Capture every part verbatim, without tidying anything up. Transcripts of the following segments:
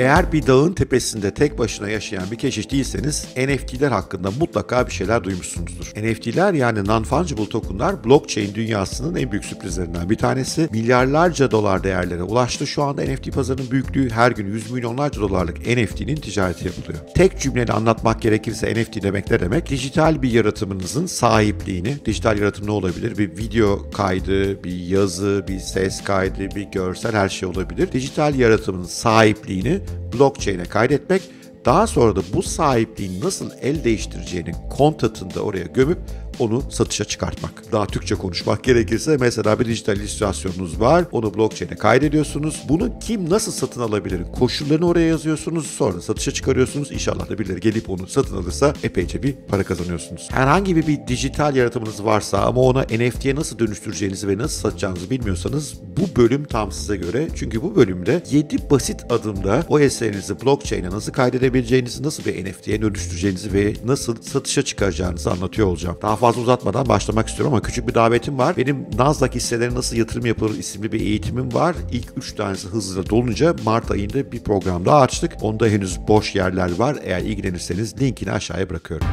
Eğer bir dağın tepesinde tek başına yaşayan bir keşiş değilseniz N F T'ler hakkında mutlaka bir şeyler duymuşsunuzdur. N F T'ler yani non-fungible tokenlar blockchain dünyasının en büyük sürprizlerinden bir tanesi. Milyarlarca dolar değerlere ulaştı. Şu anda N F T pazarının büyüklüğü her gün yüz milyonlarca dolarlık N F T'nin ticareti yapılıyor. Tek cümleyle anlatmak gerekirse N F T demek ne demek? Dijital bir yaratımınızın sahipliğini, dijital yaratım ne olabilir? Bir video kaydı, bir yazı, bir ses kaydı, bir görsel her şey olabilir. Dijital yaratımın sahipliğini blockchain'e kaydetmek, daha sonra da bu sahipliğin nasıl el değiştireceğinin kontatını da oraya gömüp onu satışa çıkartmak. Daha Türkçe konuşmak gerekirse mesela bir dijital illüstrasyonunuz var. Onu blockchain'e kaydediyorsunuz. Bunu kim nasıl satın alabilir? Koşullarını oraya yazıyorsunuz. Sonra satışa çıkarıyorsunuz. İnşallah da birileri gelip onu satın alırsa epeyce bir para kazanıyorsunuz. Herhangi bir, bir dijital yaratımınız varsa ama ona N F T'ye nasıl dönüştüreceğinizi ve nasıl satacağınızı bilmiyorsanız bu bölüm tam size göre. Çünkü bu bölümde yedi basit adımda o eserinizi blockchain'e nasıl kaydedebileceğinizi, nasıl bir N F T'ye dönüştüreceğinizi ve nasıl satışa çıkaracağınızı anlatıyor olacağım. Daha fazla uzatmadan başlamak istiyorum ama küçük bir davetim var. Benim Nasdaq hisselerine nasıl yatırım yapılır isimli bir eğitimim var. İlk üç tanesi hızlıca dolunca Mart ayında bir program daha açtık. Onda henüz boş yerler var. Eğer ilgilenirseniz linkini aşağıya bırakıyorum.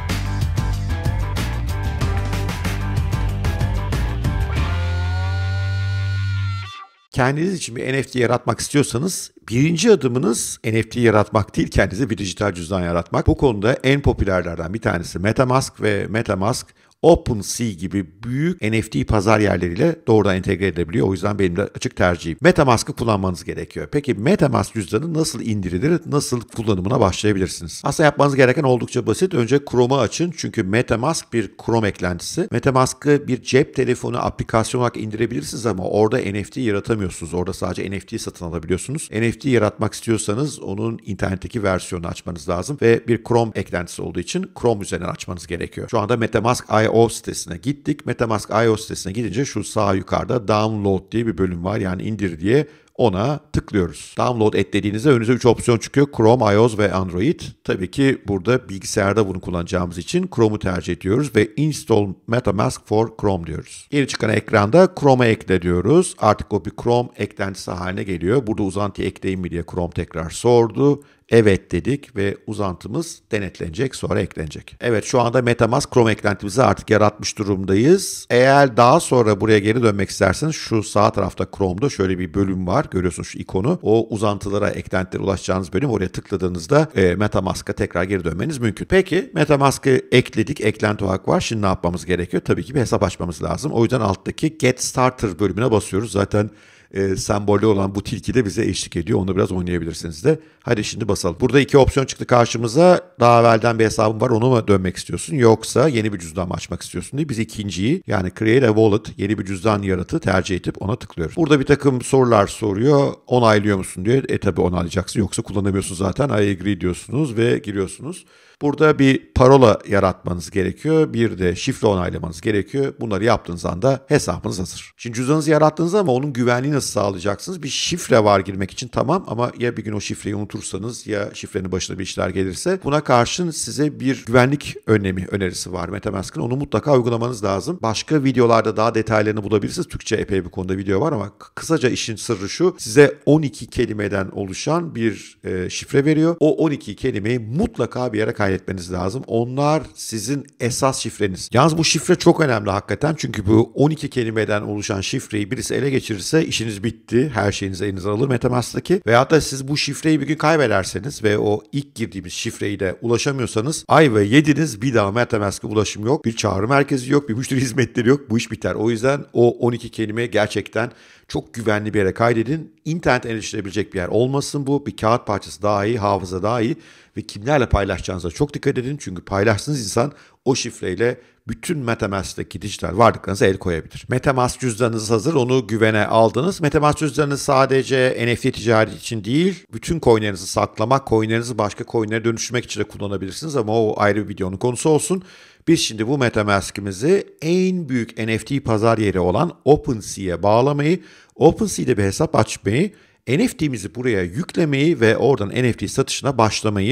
Kendiniz için bir N F T yaratmak istiyorsanız birinci adımınız N F T yaratmak değil, kendinize bir dijital cüzdan yaratmak. Bu konuda en popülerlerden bir tanesi MetaMask ve MetaMask OpenSea gibi büyük N F T pazar yerleriyle doğrudan entegre edebiliyor. O yüzden benim de açık tercihim. MetaMask'ı kullanmanız gerekiyor. Peki MetaMask cüzdanı nasıl indirilir, nasıl kullanımına başlayabilirsiniz? Aslında yapmanız gereken oldukça basit. Önce Chrome'u açın çünkü MetaMask bir Chrome eklentisi. MetaMask'ı bir cep telefonu aplikasyon olarak indirebilirsiniz ama orada N F T yaratamıyorsunuz. Orada sadece N F T satın alabiliyorsunuz. N F T yaratmak istiyorsanız onun internetteki versiyonunu açmanız lazım ve bir Chrome eklentisi olduğu için Chrome üzerinden açmanız gerekiyor. Şu anda MetaMask I O sitesine gittik. MetaMask I O sitesine gidince şu sağ yukarıda download diye bir bölüm var. Yani indir diye ona tıklıyoruz. Download et dediğinizde önünüze üç opsiyon çıkıyor. Chrome, iOS ve Android. Tabii ki burada bilgisayarda bunu kullanacağımız için Chrome'u tercih ediyoruz ve Install MetaMask for Chrome diyoruz. Yeni çıkan ekranda Chrome'a ekle diyoruz. Artık o bir Chrome eklentisi haline geliyor. Burada uzantıyı ekleyeyim mi diye Chrome tekrar sordu. Evet dedik ve uzantımız denetlenecek, sonra eklenecek. Evet, şu anda MetaMask Chrome eklentimizi artık yaratmış durumdayız. Eğer daha sonra buraya geri dönmek isterseniz şu sağ tarafta Chrome'da şöyle bir bölüm var. Görüyorsunuz şu ikonu. O uzantılara, eklentilere ulaşacağınız bölüm. Oraya tıkladığınızda e, MetaMask'a tekrar geri dönmeniz mümkün. Peki MetaMask'ı ekledik, eklenti olarak var. Şimdi ne yapmamız gerekiyor? Tabii ki bir hesap açmamız lazım. O yüzden alttaki Get Starter bölümüne basıyoruz. Zaten E, sembolü olan bu tilki de bize eşlik ediyor. Onu biraz oynayabilirsiniz de. Hadi şimdi basalım. Burada iki opsiyon çıktı karşımıza. Daha evvelden bir hesabım var. Onu mu dönmek istiyorsun? Yoksa yeni bir cüzdan mı açmak istiyorsun diye. Biz ikinciyi, yani Create a Wallet, yeni bir cüzdan yaratı tercih edip ona tıklıyoruz. Burada bir takım sorular soruyor. Onaylıyor musun diyor. E tabi onaylayacaksın. Yoksa kullanamıyorsun zaten. I agree diyorsunuz ve giriyorsunuz. Burada bir parola yaratmanız gerekiyor. Bir de şifre onaylamanız gerekiyor. Bunları yaptığınız anda hesabınız hazır. Şimdi cüzdanınızı yarattığınız ama onun güvenliğini nasıl sağlayacaksınız? Bir şifre var girmek için, tamam, ama ya bir gün o şifreyi unutursanız ya şifrenin başına bir işler gelirse buna karşın size bir güvenlik önlemi önerisi var MetaMask'ın. Onu mutlaka uygulamanız lazım. Başka videolarda daha detaylarını bulabilirsiniz. Türkçe epey bir konuda video var ama kısaca işin sırrı şu: size on iki kelimeden oluşan bir e, şifre veriyor. O on iki kelimeyi mutlaka bir yere kaydetmeniz lazım. Onlar sizin esas şifreniz. Yalnız bu şifre çok önemli hakikaten. Çünkü bu on iki kelimeden oluşan şifreyi birisi ele geçirirse işiniz bitti. Her şeyinizi elinize alır MetaMask'taki. Veyahut da siz bu şifreyi bir gün kaybederseniz ve o ilk girdiğimiz şifreyi de ulaşamıyorsanız ay ve yediniz, bir daha MetaMask'a ulaşım yok. Bir çağrı merkezi yok. Bir müşteri hizmetleri yok. Bu iş biter. O yüzden o on iki kelime gerçekten çok güvenli bir yere kaydedin. İnternet erişilebilecek bir yer olmasın bu. Bir kağıt parçası daha iyi, hafıza daha iyi ve kimlerle paylaşacağınıza çok dikkat edin. Çünkü paylaştığınız insan o şifreyle bütün MetaMask'taki dijital varlıklarınıza el koyabilir. MetaMask cüzdanınız hazır, onu güvene aldınız. MetaMask cüzdanı sadece N F T ticareti için değil, bütün coinlerinizi saklamak, coinlerinizi başka coinlere dönüştürmek için de kullanabilirsiniz ama o ayrı bir videonun konusu olsun. Biz şimdi bu MetaMask'imizi en büyük N F T pazar yeri olan OpenSea'ye bağlamayı, OpenSea'de bir hesap açmayı, N F T'mizi buraya yüklemeyi ve oradan N F T satışına başlamayı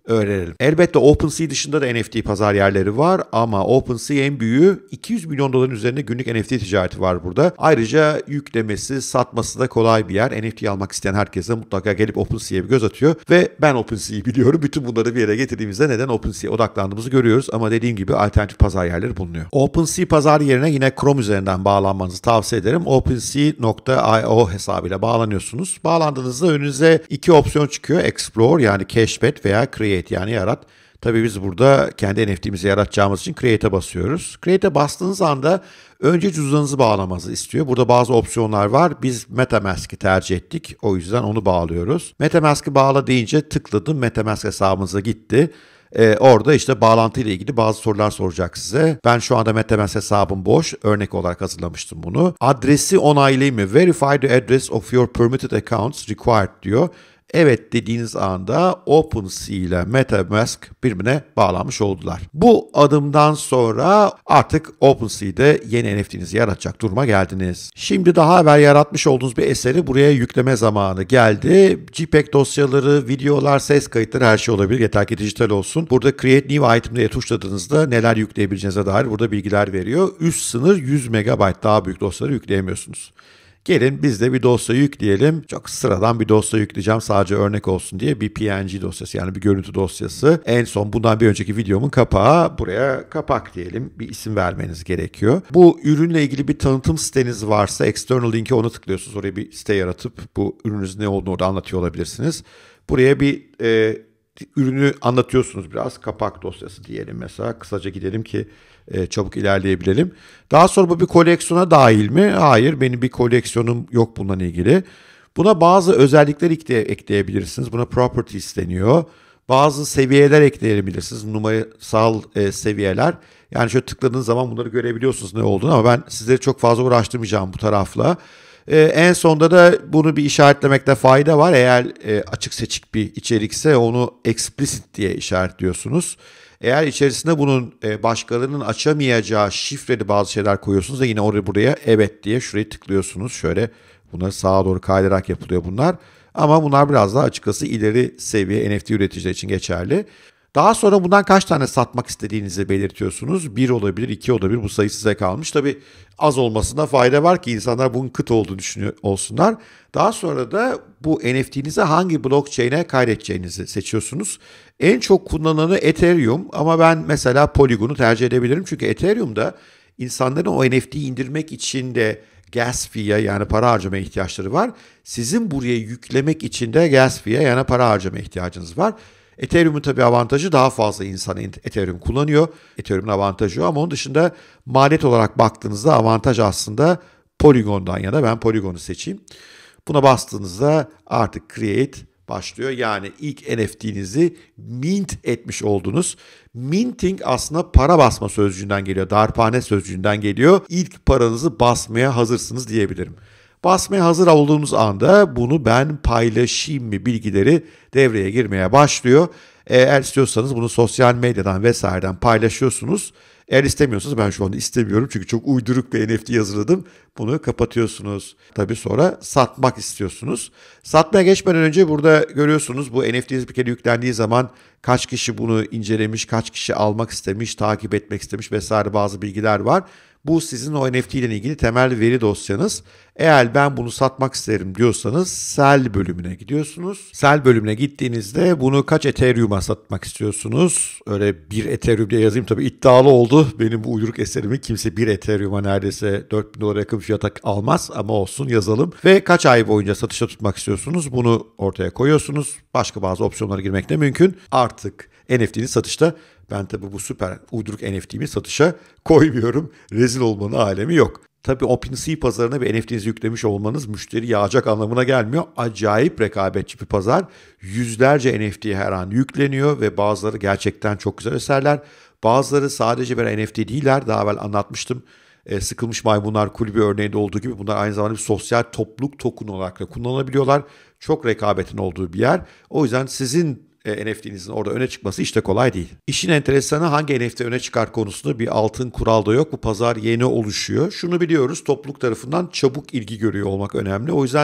öğrenelim. Elbette OpenSea dışında da N F T pazar yerleri var ama OpenSea en büyüğü. iki yüz milyon doların üzerinde günlük N F T ticareti var burada. Ayrıca yüklemesi, satması da kolay bir yer. N F T almak isteyen herkese mutlaka gelip OpenSea'ya bir göz atıyor ve ben OpenSea'yi biliyorum. Bütün bunları bir yere getirdiğimizde neden OpenSea'ya odaklandığımızı görüyoruz ama dediğim gibi alternatif pazar yerleri bulunuyor. OpenSea pazar yerine yine Chrome üzerinden bağlanmanızı tavsiye ederim. OpenSea nokta io hesabıyla bağlanıyorsunuz. Bağlandığınızda önünüze iki opsiyon çıkıyor. Explore yani keşfet veya create yani yarat. Tabii biz burada kendi N F T'mizi yaratacağımız için Create'e basıyoruz. Create'e bastığınız anda önce cüzdanınızı bağlamanızı istiyor. Burada bazı opsiyonlar var. Biz MetaMask'i tercih ettik. O yüzden onu bağlıyoruz. MetaMask'i bağla deyince tıkladım. MetaMask hesabınıza gitti. Ee, orada işte bağlantı ile ilgili bazı sorular soracak size. Ben şu anda MetaMask hesabım boş. Örnek olarak hazırlamıştım bunu. Adresi onaylayayım mı? Verify the address of your permitted accounts required diyor. Evet dediğiniz anda OpenSea ile MetaMask birbirine bağlanmış oldular. Bu adımdan sonra artık OpenSea'de yeni N F T'nizi yaratacak duruma geldiniz. Şimdi daha evvel yaratmış olduğunuz bir eseri buraya yükleme zamanı geldi. JPEG dosyaları, videolar, ses kayıtları her şey olabilir. Yeter ki dijital olsun. Burada Create New Item diye tuşladığınızda neler yükleyebileceğinize dair burada bilgiler veriyor. Üst sınır yüz megabayt, daha büyük dosyaları yükleyemiyorsunuz. Gelin biz de bir dosya yükleyelim. Çok sıradan bir dosya yükleyeceğim sadece örnek olsun diye. Bir P N G dosyası yani bir görüntü dosyası. En son bundan bir önceki videomun kapağı. Buraya kapak diyelim. Bir isim vermeniz gerekiyor. Bu ürünle ilgili bir tanıtım siteniz varsa external link'e onu tıklıyorsunuz. Oraya bir site yaratıp bu ürününüzün ne olduğunu orada anlatıyor olabilirsiniz. Buraya bir e, ürünü anlatıyorsunuz biraz. Kapak dosyası diyelim mesela. Kısaca gidelim ki e, çabuk ilerleyebilelim. Daha sonra bu bir koleksiyona dahil mi? Hayır, benim bir koleksiyonum yok bununla ilgili. Buna bazı özellikler ekle, ekleyebilirsiniz. Buna properties deniyor. Bazı seviyeler ekleyebilirsiniz. Numarasal e, seviyeler. Yani şöyle tıkladığınız zaman bunları görebiliyorsunuz ne olduğunu ama ben sizleri çok fazla uğraştırmayacağım bu tarafla. Ee, en sonda da bunu bir işaretlemekte fayda var. Eğer e, açık seçik bir içerikse onu explicit diye işaretliyorsunuz. Eğer içerisinde bunun e, başkalarının açamayacağı şifreli bazı şeyler koyuyorsunuz da yine oraya buraya evet diye şurayı tıklıyorsunuz. Şöyle bunları sağa doğru kaydırarak yapılıyor bunlar. Ama bunlar biraz daha açıkçası ileri seviye N F T üreticiler için geçerli. Daha sonra bundan kaç tane satmak istediğinizi belirtiyorsunuz. Bir olabilir, iki olabilir. Bu sayı size kalmış. Tabii az olmasına fayda var ki insanlar bunun kıt olduğunu düşünüyor olsunlar. Daha sonra da bu N F T'nizi hangi blockchain'e kaydedeceğinizi seçiyorsunuz. En çok kullanılanı Ethereum ama ben mesela Polygon'u tercih edebilirim. Çünkü Ethereum'da insanların o N F T'yi indirmek için de gas fee'ye yani para harcamaya ihtiyaçları var. Sizin buraya yüklemek için de gas fee'ye yani para harcamaya ihtiyacınız var. Ethereum'un tabii avantajı daha fazla insan Ethereum kullanıyor. Ethereum'un avantajı o ama onun dışında maliyet olarak baktığınızda avantaj aslında Polygon'dan yana ben Polygon'u seçeyim. Buna bastığınızda artık Create başlıyor. Yani ilk N F T'nizi mint etmiş oldunuz. Minting aslında para basma sözcüğünden geliyor. Darphane sözcüğünden geliyor. İlk paranızı basmaya hazırsınız diyebilirim. Basmaya hazır olduğunuz anda bunu ben paylaşayım mı bilgileri devreye girmeye başlıyor. Eğer istiyorsanız bunu sosyal medyadan vesaireden paylaşıyorsunuz. Eğer istemiyorsanız ben şu anda istemiyorum çünkü çok uyduruk bir N F T hazırladım. Bunu kapatıyorsunuz. Tabii sonra satmak istiyorsunuz. Satmaya geçmeden önce burada görüyorsunuz bu N F T'niz bir kere yüklendiği zaman kaç kişi bunu incelemiş, kaç kişi almak istemiş, takip etmek istemiş vesaire bazı bilgiler var. Bu sizin o N F T ile ilgili temel veri dosyanız. Eğer ben bunu satmak isterim diyorsanız sell bölümüne gidiyorsunuz. Sell bölümüne gittiğinizde bunu kaç Ethereum'a satmak istiyorsunuz? Öyle bir Ethereum diye yazayım tabii iddialı oldu. Benim bu uyduruk eserimi kimse bir Ethereum'a neredeyse dört bin dolara yakın fiyata almaz ama olsun yazalım. Ve kaç ay boyunca satışta tutmak istiyorsunuz? Bunu ortaya koyuyorsunuz. Başka bazı opsiyonlara girmek de mümkün. Artık N F T'nin satışta ben tabii bu süper uyduruk N F T'mi satışa koymuyorum. Rezil olmanın alemi yok. Tabii OpenSea pazarına bir N F T'nizi yüklemiş olmanız müşteri yağacak anlamına gelmiyor. Acayip rekabetçi bir pazar. Yüzlerce N F T her an yükleniyor ve bazıları gerçekten çok güzel eserler. Bazıları sadece bir N F T değiller. Daha evvel anlatmıştım. E, Sıkılmış Maymunlar Kulübü örneğinde olduğu gibi bunlar aynı zamanda bir sosyal topluluk token olarak da kullanılabiliyorlar. Çok rekabetin olduğu bir yer. O yüzden sizin N F T'nizin orada öne çıkması işte kolay değil. İşin enteresanı hangi N F T öne çıkar konusunda bir altın kural da yok. Bu pazar yeni oluşuyor. Şunu biliyoruz, topluluk tarafından çabuk ilgi görüyor olmak önemli. O yüzden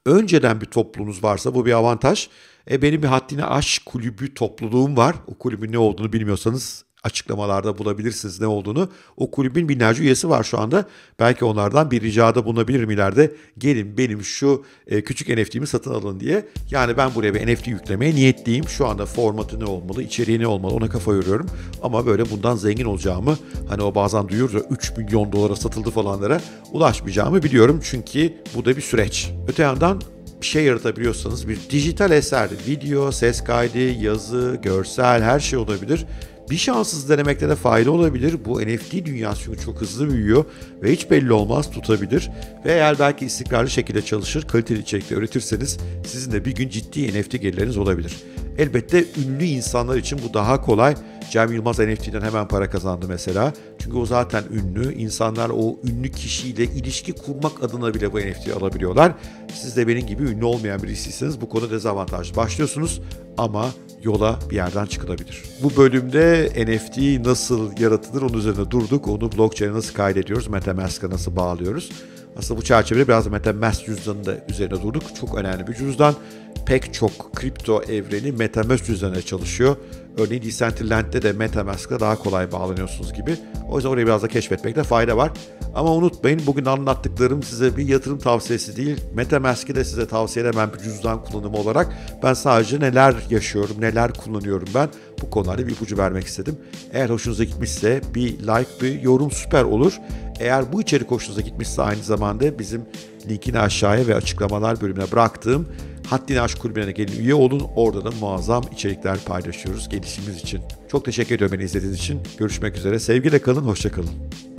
Önceden bir topluluğunuz varsa bu bir avantaj. E benim bir Haddini Aş kulübü topluluğum var. O kulübün ne olduğunu bilmiyorsanız açıklamalarda bulabilirsiniz ne olduğunu. O kulübün binlerce üyesi var şu anda. Belki onlardan bir ricada bulunabilirim ileride. Gelin benim şu e, küçük N F T'mi satın alın diye. Yani ben buraya bir N F T yüklemeye niyetliyim. Şu anda formatı ne olmalı, içeriği ne olmalı ona kafa yoruyorum. Ama böyle bundan zengin olacağımı, hani o bazen duyuyoruz ya üç milyon dolara satıldı falanlara ulaşmayacağımı biliyorum. Çünkü bu da bir süreç. Öte yandan bir şey yaratabiliyorsanız bir dijital eser, video, ses kaydı, yazı, görsel her şey olabilir. Bir şanssız denemekte de fayda olabilir. Bu N F T dünyası çünkü çok hızlı büyüyor ve hiç belli olmaz tutabilir. Ve eğer belki istikrarlı şekilde çalışır, kaliteli içerikler üretirseniz sizin de bir gün ciddi N F T gelirleriniz olabilir. Elbette ünlü insanlar için bu daha kolay. Cem Yılmaz N F T'den hemen para kazandı mesela. Çünkü o zaten ünlü. İnsanlar o ünlü kişiyle ilişki kurmak adına bile bu N F T'yi alabiliyorlar. Siz de benim gibi ünlü olmayan birisiyseniz bu konuda dezavantajlı başlıyorsunuz ama yola bir yerden çıkılabilir. Bu bölümde N F T nasıl yaratılır onun üzerine durduk. Onu blockchain'e nasıl kaydediyoruz, MetaMask'a nasıl bağlıyoruz. Aslında bu çerçevede biraz da MetaMask cüzdanı da üzerine durduk. Çok önemli bir cüzdan. Pek çok kripto evreni MetaMask cüzdanına çalışıyor. Örneğin Decentraland'de de MetaMask'la daha kolay bağlanıyorsunuz gibi. O yüzden orayı biraz da keşfetmekte fayda var. Ama unutmayın bugün anlattıklarım size bir yatırım tavsiyesi değil. MetaMask'i de size tavsiye edemem bir cüzdan kullanımı olarak. Ben sadece neler yaşıyorum, neler kullanıyorum ben. Bu konularda bir ipucu vermek istedim. Eğer hoşunuza gitmişse bir like, bir yorum süper olur. Eğer bu içerik hoşunuza gitmişse aynı zamanda bizim linkini aşağıya ve açıklamalar bölümüne bıraktığım Haddini Aş kulübüne gelin üye olun. Orada da muazzam içerikler paylaşıyoruz gelişimimiz için. Çok teşekkür ediyorum beni izlediğiniz için. Görüşmek üzere. Sevgiyle kalın, hoşça kalın.